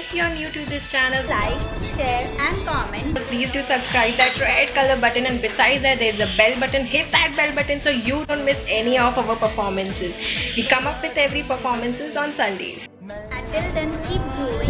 if you're new to this channel, like, share and comment. please do subscribe that red color button, and besides that there's a bell button. Hit that bell button so you don't miss any of our performances. We come up with every performances on Sundays. Until then, keep growing.